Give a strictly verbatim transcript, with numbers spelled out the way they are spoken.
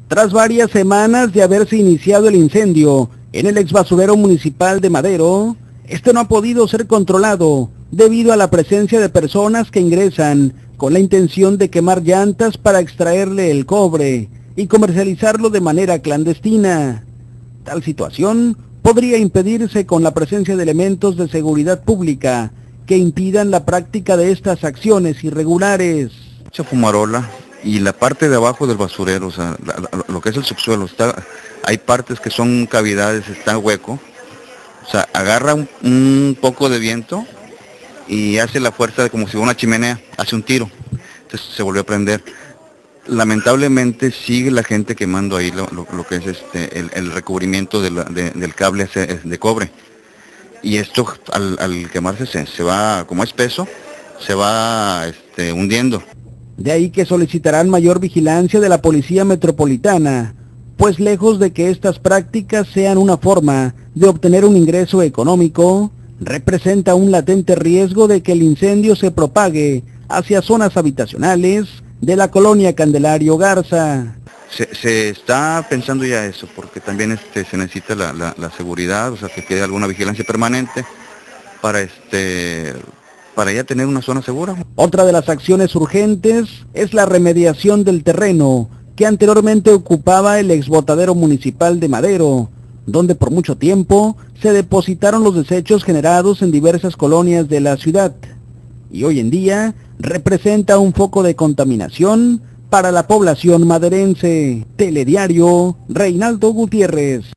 Tras varias semanas de haberse iniciado el incendio en el exbasurero municipal de Madero, este no ha podido ser controlado debido a la presencia de personas que ingresan con la intención de quemar llantas para extraerle el cobre y comercializarlo de manera clandestina. Tal situación podría impedirse con la presencia de elementos de seguridad pública que impidan la práctica de estas acciones irregulares. Mucha fumarola y la parte de abajo del basurero, o sea, la, la, lo que es el subsuelo, está, hay partes que son cavidades, está hueco, o sea, agarra un, un poco de viento y hace la fuerza de como si fuera una chimenea, hace un tiro, entonces se volvió a prender. Lamentablemente sigue la gente quemando ahí lo, lo, lo que es este el, el recubrimiento de la, de, del cable de cobre, y esto al, al quemarse se, se va, como es peso, se va este, hundiendo. De ahí que solicitarán mayor vigilancia de la Policía Metropolitana, pues lejos de que estas prácticas sean una forma de obtener un ingreso económico, representa un latente riesgo de que el incendio se propague hacia zonas habitacionales de la colonia Candelario Garza. Se, se está pensando ya eso, porque también este, se necesita la, la, la seguridad, o sea, que quede alguna vigilancia permanente para este... para ya tener una zona segura. Otra de las acciones urgentes es la remediación del terreno que anteriormente ocupaba el exbotadero municipal de Madero, donde por mucho tiempo se depositaron los desechos generados en diversas colonias de la ciudad, y hoy en día representa un foco de contaminación para la población maderense. Telediario, Reinaldo Gutiérrez.